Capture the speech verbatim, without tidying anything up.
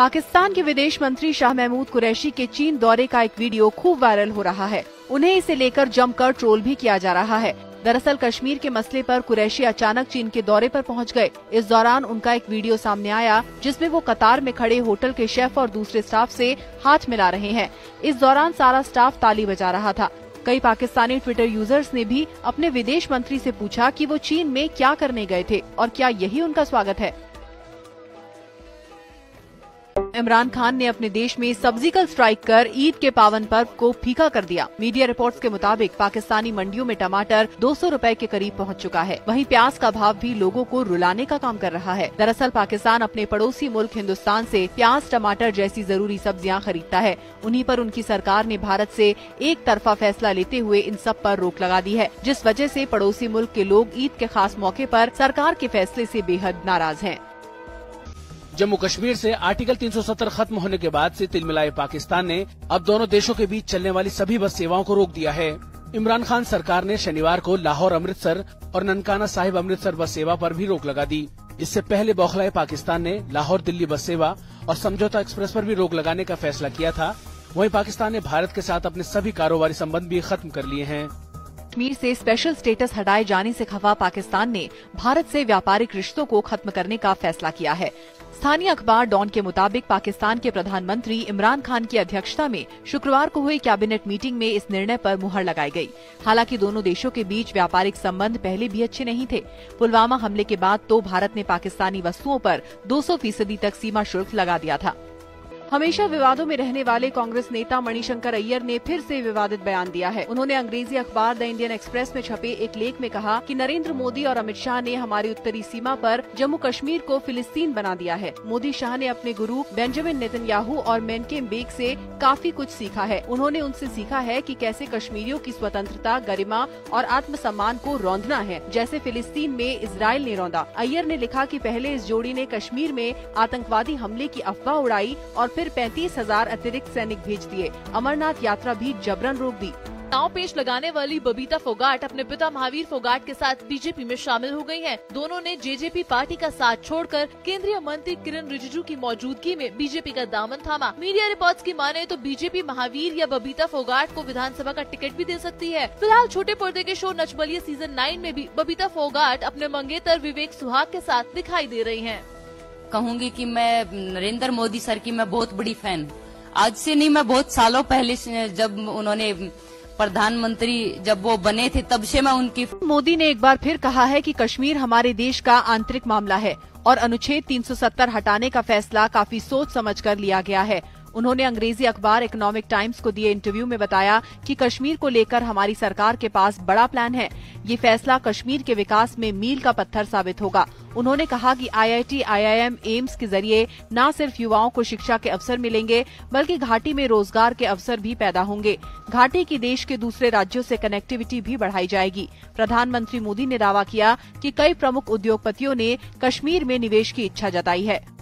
पाकिस्तान के विदेश मंत्री शाह महमूद कुरैशी के चीन दौरे का एक वीडियो खूब वायरल हो रहा है। उन्हें इसे लेकर जमकर ट्रोल भी किया जा रहा है। दरअसल कश्मीर के मसले पर कुरैशी अचानक चीन के दौरे पर पहुंच गए। इस दौरान उनका एक वीडियो सामने आया जिसमें वो कतार में खड़े होटल के शेफ और दूसरे स्टाफ से हाथ मिला रहे हैं। इस दौरान सारा स्टाफ ताली बजा रहा था। कई पाकिस्तानी ट्विटर यूजर्स ने भी अपने विदेश मंत्री से पूछा कि वो चीन में क्या करने गए थे और क्या यही उनका स्वागत है। इमरान खान ने अपने देश में सर्जिकल स्ट्राइक कर ईद के पावन पर्व को फीका कर दिया। मीडिया रिपोर्ट्स के मुताबिक पाकिस्तानी मंडियों में टमाटर दो सौ रुपए के करीब पहुंच चुका है। वहीं प्याज का भाव भी लोगों को रुलाने का काम कर रहा है। दरअसल पाकिस्तान अपने पड़ोसी मुल्क हिंदुस्तान से प्याज, टमाटर जैसी जरूरी सब्जियां खरीदता है। उन्हीं पर उनकी सरकार ने भारत से एक तरफा फैसला लेते हुए इन सब पर रोक लगा दी है, जिस वजह से पड़ोसी मुल्क के लोग ईद के खास मौके पर सरकार के फैसले से बेहद नाराज हैं। जम्मू कश्मीर से आर्टिकल तीन सौ सत्तर खत्म होने के बाद से तिलमिलाए पाकिस्तान ने अब दोनों देशों के बीच चलने वाली सभी बस सेवाओं को रोक दिया है। इमरान खान सरकार ने शनिवार को लाहौर अमृतसर और ननकाना साहिब अमृतसर बस सेवा पर भी रोक लगा दी। इससे पहले बौखलाए पाकिस्तान ने लाहौर दिल्ली बस सेवा और समझौता एक्सप्रेस पर भी रोक लगाने का फैसला किया था। वहीं पाकिस्तान ने भारत के साथ अपने सभी कारोबारी संबंध भी खत्म कर लिए हैं। कश्मीर से स्पेशल स्टेटस हटाए जाने से खफा पाकिस्तान ने भारत से व्यापारिक रिश्तों को खत्म करने का फैसला किया है। स्थानीय अखबार डॉन के मुताबिक पाकिस्तान के प्रधानमंत्री इमरान खान की अध्यक्षता में शुक्रवार को हुई कैबिनेट मीटिंग में इस निर्णय पर मुहर लगाई गई। हालांकि दोनों देशों के बीच व्यापारिक संबंध पहले भी अच्छे नहीं थे। पुलवामा हमले के बाद तो भारत ने पाकिस्तानी वस्तुओं पर दो सौ फीसदी तक सीमा शुल्क लगा दिया था। हमेशा विवादों में रहने वाले कांग्रेस नेता मणिशंकर अय्यर ने फिर से विवादित बयान दिया है। उन्होंने अंग्रेजी अखबार द इंडियन एक्सप्रेस में छपे एक लेख में कहा कि नरेंद्र मोदी और अमित शाह ने हमारी उत्तरी सीमा पर जम्मू कश्मीर को फिलिस्तीन बना दिया है। मोदी शाह ने अपने गुरु बेंजामिन नेतन्याहू और मेनकेम से काफी कुछ सीखा है। उन्होंने उनसे सीखा है कि कैसे कश्मीरियों की स्वतंत्रता, गरिमा और आत्मसम्मान को रौंदना है, जैसे फिलिस्तीन में इजराइल ने रौंदा। अय्यर ने लिखा कि पहले इस जोड़ी ने कश्मीर में आतंकवादी हमले की अफवाह उड़ाई और फिर पैंतीस हजार अतिरिक्त सैनिक भेज दिए। अमरनाथ यात्रा भी जबरन रोक दी। नाव पेश लगाने वाली बबीता फोगाट अपने पिता महावीर फोगाट के साथ बीजेपी में शामिल हो गई हैं। दोनों ने जेजेपी पार्टी का साथ छोड़कर केंद्रीय मंत्री किरण रिजिजू की मौजूदगी में बीजेपी का दामन थामा। मीडिया रिपोर्ट्स की माने तो बीजेपी महावीर या बबीता फोगाट को विधानसभा का टिकट भी दे सकती है। फिलहाल छोटे पर्दे के show Nach Baliye season nine में भी बबीता फोगाट अपने मंगेतर विवेक सुहाग के साथ दिखाई दे रही हैं। कहूंगी कि मैं नरेंद्र मोदी सर की मैं बहुत बड़ी फैन, आज से नहीं मैं बहुत सालों पहले से, जब उन्होंने प्रधानमंत्री जब वो बने थे तब से मैं उनकी। मोदी ने एक बार फिर कहा है कि कश्मीर हमारे देश का आंतरिक मामला है और अनुच्छेद तीन सौ सत्तर हटाने का फैसला काफी सोच समझ कर लिया गया है। उन्होंने अंग्रेजी अखबार इकोनॉमिक टाइम्स को दिए इंटरव्यू में बताया कि कश्मीर को लेकर हमारी सरकार के पास बड़ा प्लान है। ये फैसला कश्मीर के विकास में मील का पत्थर साबित होगा। उन्होंने कहा कि आईआईटी, आईआईएम, एम्स के जरिए न सिर्फ युवाओं को शिक्षा के अवसर मिलेंगे बल्कि घाटी में रोजगार के अवसर भी पैदा होंगे। घाटी की देश के दूसरे राज्यों से कनेक्टिविटी भी बढ़ाई जाएगी। प्रधानमंत्री मोदी ने दावा किया कि कई प्रमुख उद्योगपतियों ने कश्मीर में निवेश की इच्छा जताई है।